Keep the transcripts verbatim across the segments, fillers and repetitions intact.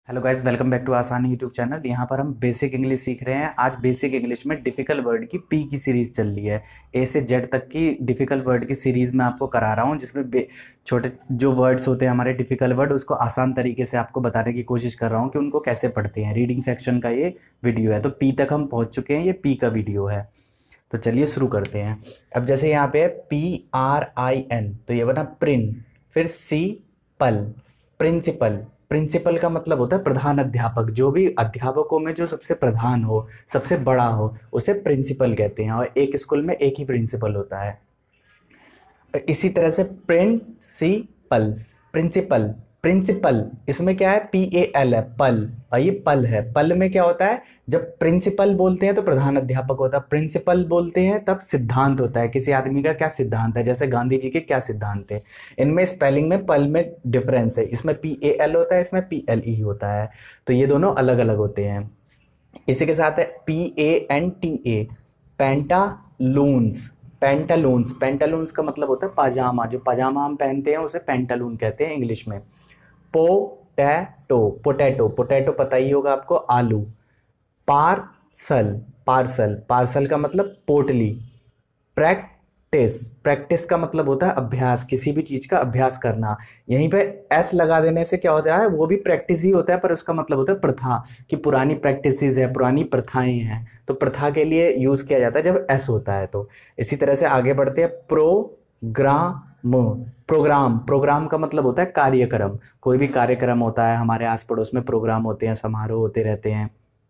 Hello guys, welcome back to Aasani YouTube channel. यहाँ पर हम बेसिक इंग्लिश सीख रहे हैं। आज बेसिक इंग्लिश में डिफिकल्ट वर्ड की पी की सीरीज चल रही है। ए से जेड तक की डिफिकल्ट वर्ड की सीरीज मैं आपको करा रहा हूँ, जिसमें बे- छोटे जो वर्ड्स होते हैं हमारे डिफिकल्ट वर्ड, उसको आसान तरीके से आपको बताने की कोशिश कर रहा हूँ कि उनको कैसे पढ़ते हैं। रीडिंग सेक्शन का ये वीडियो है, तो पी तक हम पहुँच चुके हैं। ये पी का वीडियो है, तो चलिए शुरू करते हैं। अब जैसे यहाँ पे है पी आर आई एन, तो ये बना प्रिन। फिर सी पल, प्रिंसिपल। प्रिंसिपल का मतलब होता है प्रधान अध्यापक। जो भी अध्यापकों में जो सबसे प्रधान हो, सबसे बड़ा हो, उसे प्रिंसिपल कहते हैं। और एक स्कूल में एक ही प्रिंसिपल होता है। इसी तरह से प्रिंसिपल, प्रिंसिपल, प्रिंसिपल, इसमें क्या है, पी ए एल है, पल। और ये पल है। पल में क्या होता है, जब प्रिंसिपल बोलते हैं तो प्रधान अध्यापक होता है, प्रिंसिपल बोलते हैं तब सिद्धांत होता है। किसी आदमी का क्या सिद्धांत है, जैसे गांधी जी के क्या सिद्धांत थे। इनमें स्पेलिंग में पल में डिफरेंस है। इसमें पी ए एल होता है, इसमें पी एल ई होता है। तो ये दोनों अलग अलग होते हैं। इसी के साथ है P A N T A, pantaloons. Pantaloons, pantaloons का मतलब होता है पाजामा। जो पाजामा हम पहनते हैं उसे पेंटालून कहते हैं इंग्लिश में। पोटैटो, पोटैटो, पोटैटो पता ही होगा आपको, आलू। पार्सल, पार्सल, पार्सल का मतलब पोटली। प्रैक्टिस, प्रैक्टिस का मतलब होता है अभ्यास, किसी भी चीज का अभ्यास करना। यहीं पे एस लगा देने से क्या होता है, वो भी प्रैक्टिस ही होता है, पर उसका मतलब होता है प्रथा, कि पुरानी प्रैक्टिसेस है, पुरानी प्रथाएं हैं। तो प्रथा के लिए यूज किया जाता है जब एस होता है। तो इसी तरह से आगे बढ़ते हैं। प्रोग्राम, प्रोग्राम, प्रोग्राम का मतलब होता है कार्यक्रम। कोई भी कार्यक्रम होता है, हमारे आस पड़ोस में प्रोग्राम होते हैं, समारोह होते रहते हैं।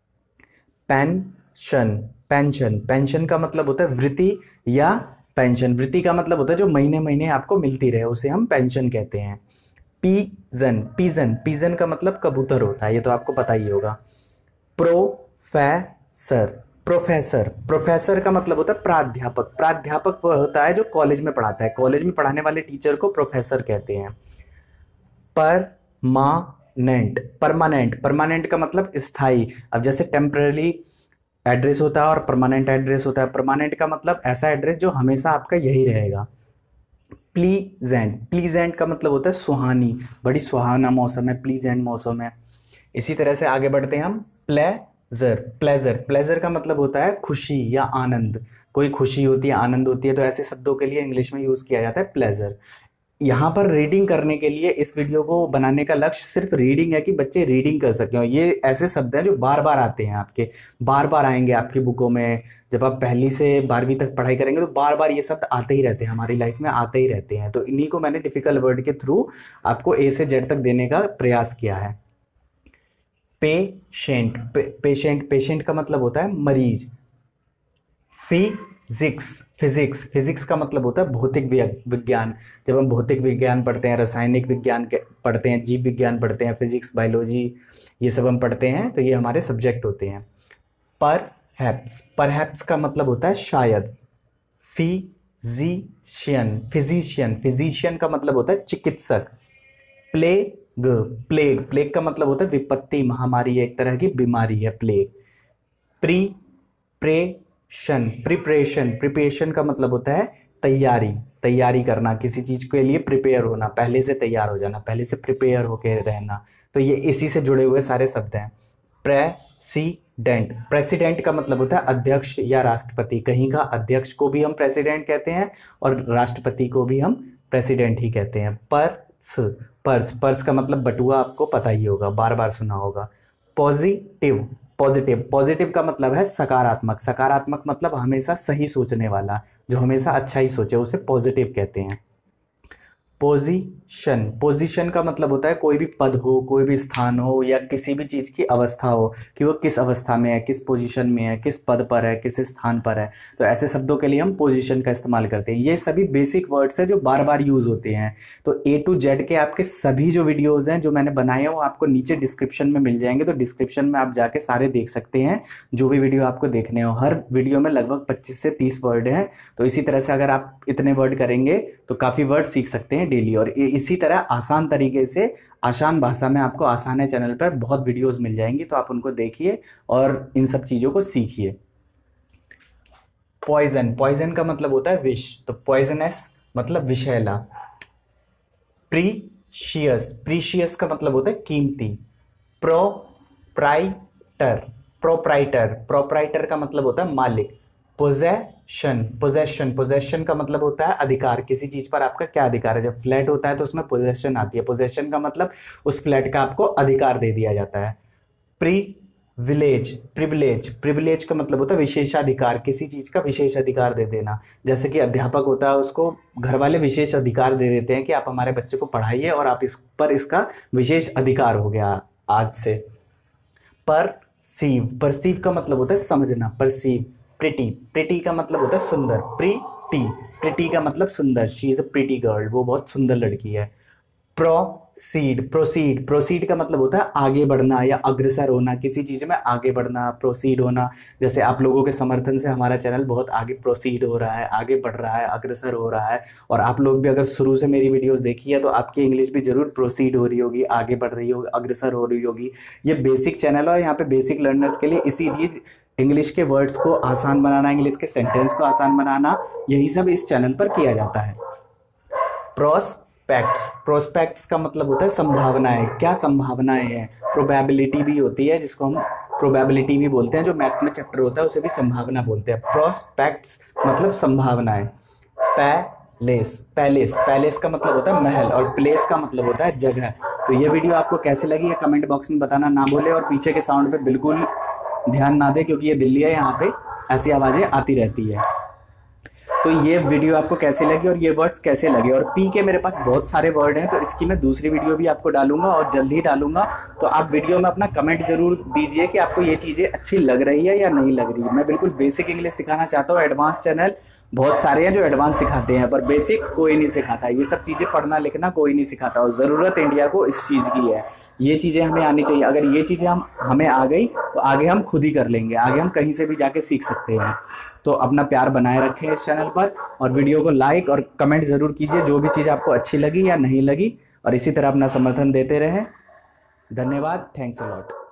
पेंशन, पेंशन, पेंशन का मतलब होता है वृत्ति या पेंशन। वृत्ति का मतलब होता है जो महीने महीने आपको मिलती रहे, उसे हम पेंशन कहते हैं। पीजन, पीजन, पीजन का मतलब कबूतर होता है, ये तो आपको पता ही होगा। प्रोफेसर, प्रोफेसर, प्रोफेसर का मतलब होता है प्राध्यापक। प्राध्यापक वह होता है जो कॉलेज में पढ़ाता है। कॉलेज में पढ़ाने वाले टीचर को प्रोफेसर कहते हैं। परमानेंट, परमानेंट, परमानेंट का मतलब स्थाई। अब जैसे टेम्पररी एड्रेस होता है और परमानेंट एड्रेस होता है। परमानेंट का मतलब ऐसा एड्रेस जो हमेशा आपका यही रहेगा। प्लीजेंट, प्लीजेंट का मतलब होता है सुहानी, बड़ी सुहाना मौसम है, प्लीजेंट मौसम है। इसी तरह से आगे बढ़ते हैं हम। प्लेजर, प्लेजर, प्लेजर का मतलब होता है खुशी या आनंद। कोई खुशी होती है, आनंद होती है, तो ऐसे शब्दों के लिए इंग्लिश में यूज किया जाता है प्लेजर। यहाँ पर रीडिंग करने के लिए इस वीडियो को बनाने का लक्ष्य सिर्फ रीडिंग है, कि बच्चे रीडिंग कर सकें। और ये ऐसे शब्द हैं जो बार बार आते हैं, आपके बार बार आएंगे आपकी बुकों में। जब आप पहली से बारहवीं तक पढ़ाई करेंगे तो बार बार ये शब्द आते ही रहते हैं, हमारी लाइफ में आते ही रहते हैं। तो इन्हीं को मैंने डिफिकल्ट वर्ड के थ्रू आपको ए से जेड तक देने का प्रयास किया है। पेशेंट, पेशेंट, पेशेंट का मतलब होता है मरीज। फिजिक्स, फिजिक्स, फिजिक्स का मतलब होता है भौतिक विज्ञान। जब हम भौतिक विज्ञान पढ़ते हैं, रासायनिक विज्ञान के- पढ़ते हैं, जीव विज्ञान पढ़ते हैं, फिजिक्स, बायोलॉजी, ये सब हम पढ़ते हैं, तो ये हमारे सब्जेक्ट होते हैं। परहैप्स, परहैप्स का मतलब होता है शायद। फिजिशियन, फिजिशियन, फिजिशियन का मतलब होता है चिकित्सक। प्लेग, प्लेग, प्लेग का मतलब होता है विपत्ति, महामारी, एक तरह की बीमारी है प्लेग। प्रिपरेशन, प्रिपरेशन, प्रिपरेशन का मतलब होता है तैयारी, तैयारी करना, किसी चीज के लिए प्रिपेयर होना, पहले से तैयार हो जाना, पहले से प्रिपेयर होके रहना। तो ये इसी से जुड़े हुए सारे शब्द हैं। प्रेसिडेंट, प्रेसिडेंट का मतलब होता है अध्यक्ष या राष्ट्रपति। कहीं का अध्यक्ष को भी हम प्रेसिडेंट कहते हैं और राष्ट्रपति को भी हम प्रेसिडेंट ही कहते हैं। पर्स, पर्स, पर्स का मतलब बटुआ, आपको पता ही होगा, बार बार सुना होगा। पॉजिटिव, पॉजिटिव, पॉजिटिव का मतलब है सकारात्मक। सकारात्मक मतलब हमेशा सही सोचने वाला, जो हमेशा अच्छा ही सोचे, उसे पॉजिटिव कहते हैं। पोजीशन, पोजीशन का मतलब होता है कोई भी पद हो, कोई भी स्थान हो, या किसी भी चीज की अवस्था हो, कि वो किस अवस्था में है, किस पोजीशन में है, किस पद पर है, किस स्थान पर है। तो ऐसे शब्दों के लिए हम पोजीशन का इस्तेमाल करते हैं। ये सभी बेसिक वर्ड्स हैं जो बार बार यूज होते हैं। तो ए टू जेड के आपके सभी जो वीडियोज हैं जो मैंने बनाए हैं, वो आपको नीचे डिस्क्रिप्शन में मिल जाएंगे। तो डिस्क्रिप्शन में आप जाके सारे देख सकते हैं, जो भी वीडियो आपको देखने हो। हर वीडियो में लगभग पच्चीस से तीस वर्ड हैं। तो इसी तरह से अगर आप इतने वर्ड करेंगे तो काफी वर्ड सीख सकते हैं डेली। और इ- इसी तरह आसान तरीके से, आसान भाषा में आपको आसाने चैनल पर बहुत वीडियोस मिल जाएंगी, तो आप उनको देखिए और इन सब चीजों को सीखिए। पॉइजन, पॉइजन का मतलब होता है विष, तो पॉइजनस मतलब विषैला। प्रीशियस, प्रीशियस का मतलब होता है कीमती। प्रोप्राइटर, प्रोप्राइटर, प्रोप्राइटर का मतलब होता है मालिक। पोजेशन, पोजेशन, पोजेशन का मतलब होता है अधिकार, किसी चीज पर आपका क्या अधिकार है। जब फ्लैट होता है तो उसमें पोजेशन आती है। पोजेशन का मतलब उस फ्लैट का आपको अधिकार दे दिया जाता है। प्रिविलेज, प्रिविलेज, प्रिविलेज का मतलब होता है विशेषाधिकार, किसी चीज का विशेष अधिकार दे देना। जैसे कि अध्यापक होता है, उसको घर वाले विशेष अधिकार दे देते हैं कि आप हमारे बच्चे को पढ़ाइए और आप इस पर इसका विशेष अधिकार हो गया आज से। परसीव, परसीव का मतलब होता है समझना, परसीव। प्रिटी, प्रिटी का मतलब होता है सुंदर, प्रिटी, प्रिटी का मतलब सुंदर, she is a pretty girl, वो बहुत सुंदर लड़की है। प्रोसीड, प्रोसीड, प्रोसीड का मतलब होता है आगे बढ़ना या अग्रसर होना, किसी चीज में आगे बढ़ना, प्रोसीड होना। जैसे आप लोगों के समर्थन से हमारा चैनल बहुत आगे प्रोसीड हो रहा है, आगे बढ़ रहा है, अग्रसर हो रहा है। और आप लोग भी अगर शुरू से मेरी वीडियोस देखी है तो आपकी इंग्लिश भी जरूर प्रोसीड हो रही होगी, आगे बढ़ रही होगी, अग्रसर हो रही होगी। ये बेसिक चैनल है, यहाँ पे बेसिक लर्नर्स के लिए इसी चीज, इंग्लिश के वर्ड्स को आसान बनाना, इंग्लिश के सेंटेंस को आसान बनाना, यही सब इस चैनल पर किया जाता है। प्रोस्पेक्ट्स, प्रोस्पेक्ट्स का मतलब होता है संभावनाएं, क्या संभावनाएं हैं। प्रोबेबिलिटी भी होती है जिसको हम प्रोबेबिलिटी भी बोलते हैं, जो मैथ में चैप्टर होता है उसे भी संभावना बोलते हैं। प्रोस्पेक्ट्स मतलब संभावनाएं। पैलेस, पैलेस, पैलेस का मतलब होता है महल और प्लेस का मतलब होता है जगह। तो ये वीडियो आपको कैसे लगी है कमेंट बॉक्स में बताना ना भूले, और पीछे के साउंड पे बिल्कुल ध्यान ना दे क्योंकि ये दिल्ली है, यहाँ पे ऐसी आवाजें आती रहती है। तो ये वीडियो आपको कैसे लगी और ये वर्ड्स कैसे लगे, और पी के मेरे पास बहुत सारे वर्ड हैं तो इसकी मैं दूसरी वीडियो भी आपको डालूंगा और जल्द ही डालूंगा। तो आप वीडियो में अपना कमेंट जरूर दीजिए कि आपको ये चीज़ें अच्छी लग रही है या नहीं लग रही है। मैं बिल्कुल बेसिक इंग्लिश सिखाना चाहता हूँ। एडवांस चैनल बहुत सारे हैं जो एडवांस सिखाते हैं, पर बेसिक कोई नहीं सिखाता। ये सब चीज़ें पढ़ना लिखना कोई नहीं सिखाता, और ज़रूरत इंडिया को इस चीज़ की है। ये चीज़ें हमें आनी चाहिए। अगर ये चीज़ें हम हमें आ गई तो आगे हम खुद ही कर लेंगे, आगे हम कहीं से भी जाके सीख सकते हैं। तो अपना प्यार बनाए रखें इस चैनल पर, और वीडियो को लाइक और कमेंट ज़रूर कीजिए जो भी चीज़ आपको अच्छी लगी या नहीं लगी, और इसी तरह अपना समर्थन देते रहें। धन्यवाद, थैंक्स अ लॉट।